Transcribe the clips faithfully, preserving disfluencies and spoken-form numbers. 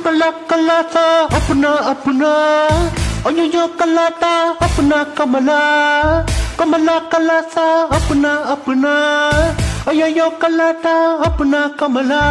कला कला सा अपना अपना अयो कलाता अपना कमला कमला कला सा अपना अपना अयो कलाता अपना कमला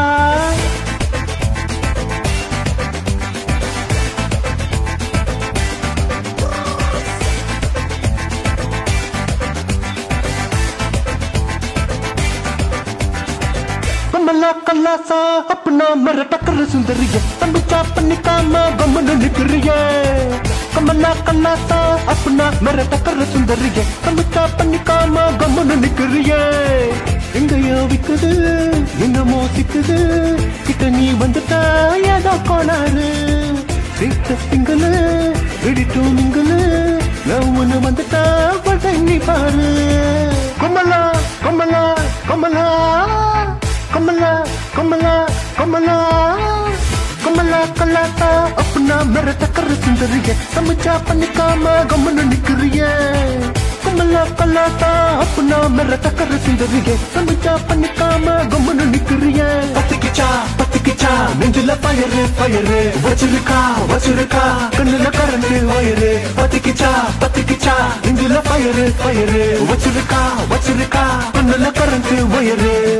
कमला कला सा अपना मेरा टक्कर सुंदरी है तंबचा पन्नी कामा गमन निकरी है कमला कला सा अपना मेरा टक्कर सुंदरी है तंबचा पन्नी कामा गमन निकरी है எங்கயோ விக்குது என்னமோ சிக்குது கிட்ட நீ வந்துட்டா ஏதோ கோளாறு சீட்ட சிங்கலு விடிட்டு மிங்கலு லவ்னு வந்துட்டா வடங்கி பாரு கமலா கமலா கமலா कमला कमला कमला कमला कलाता अपना मेरा टक्कर सुंदरी है समझा पन्नी कामा गमन निकरी है कमला कलाता अपना मेरा टक्कर सुंदरी है समझा पन्नी कामा गमन निकरी है पति किचा पति किचा நெஞ்சில ஃபயர் ஃபயர் வச்சிருக்கா வச்சிருக்கா கண்ணுல கரண்ட் வயர் பத்தி கிச்சா பத்தி கிச்சா நெஞ்சில ஃபயர் ஃபயர் வச்சிருக்கா வச்சிருக்கா கண்ணுல கரண்ட் வயர்